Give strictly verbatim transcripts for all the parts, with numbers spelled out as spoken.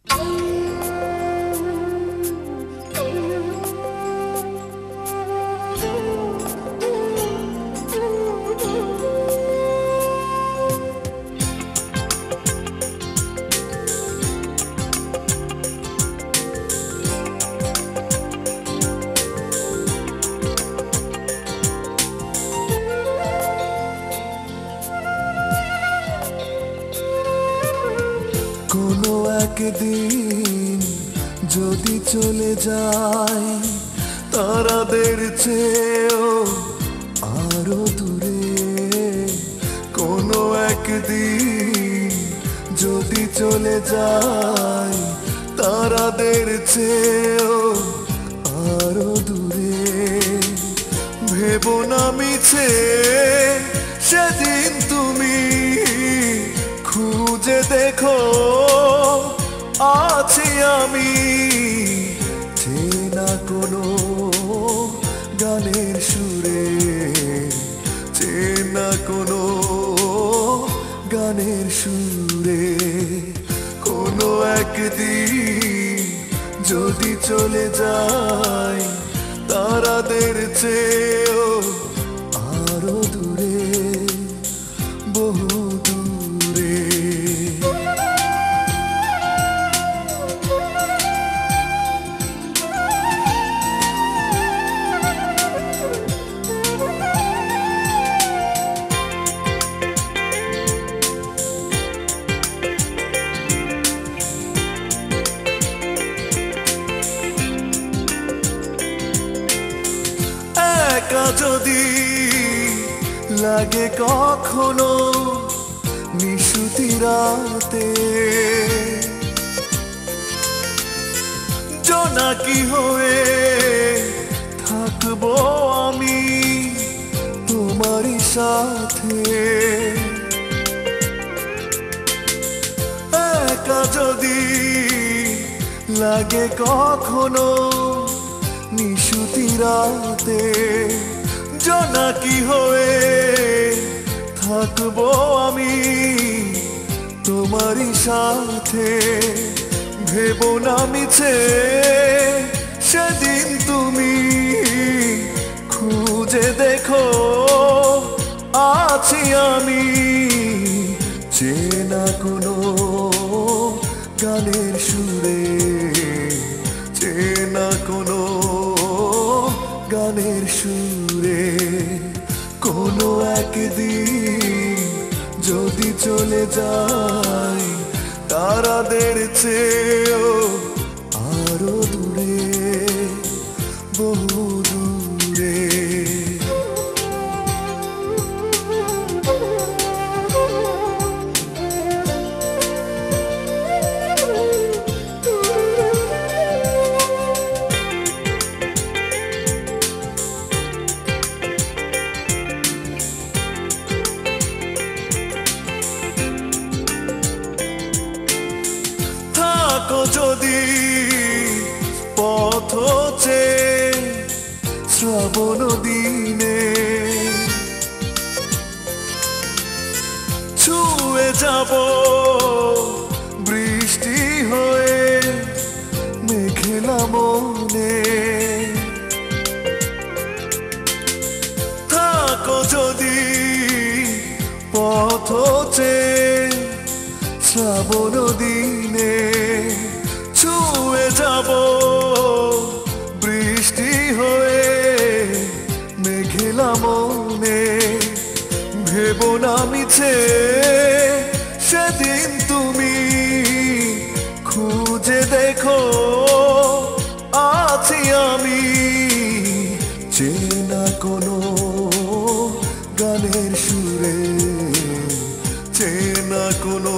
কোনো একদিন যদি চলে যাই তারাদের চেয়েও আরো দূরে, কোনো একদিন যদি চলে যাই তারাদের চেয়েও আরো দূরে, ভেবো না মিছে সেদিন তুমি খুঁজে দেখো আছি আমি, চেনা কোনো গানের সুরে, চেনা কোনো গানের সুরে, কোনো একদিন যদি চলে যাই তারাদের চেয়েও আরো দূরে, বহু দূরে। একা যদি লাগে কখনো নিশুতি রাতে, জোনাকি হয়ে থাকবো আমি তোমারই সাথে, একা যদি লাগে কখনো নিশুতি রাতে, জোনাকি হয়ে থাকবো আমি তোমারই সাথে, ভেবো না মিছে সেদিন তুমি খুঁজে দেখো আছি আমি, চেনা কোনো গানের সুরে, চেনা কোনো গানের সুরে, কোনো একদিন যদি চলে যাই তারাদের চেয়েও আরো দূরে, বহু দূরে। যদি পথ চেয়ে শ্রাবণ দিনে ছুঁয়ে যাব বৃষ্টি হয়ে মেঘলা মনে, থাকো যদি পথ চেয়ে শ্রাবণ দিনে ছুঁয়ে যাব বৃষ্টি হয়ে মেঘলা মনে, ভেবো না মিছে সেদিন তুমি খুঁজে দেখো আছি আমি, চেনা কোনো গানের সুরে, চেনা কোনো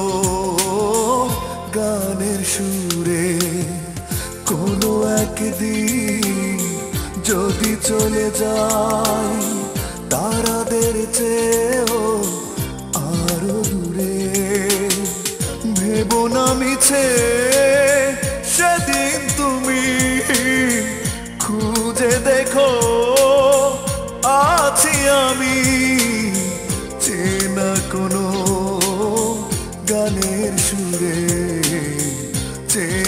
গানের সুরে, কোনো একদিন যদি চলে যাই তারাদের চেয়েও আরো দূরে, ভেবো না মিছে সেদিন তুমি খুঁজে দেখো আছি আমি, চেনা কোনো গানের সুরে, চেনা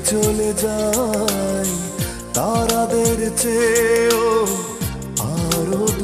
চলে যাই তারাদের চেয়েও আরো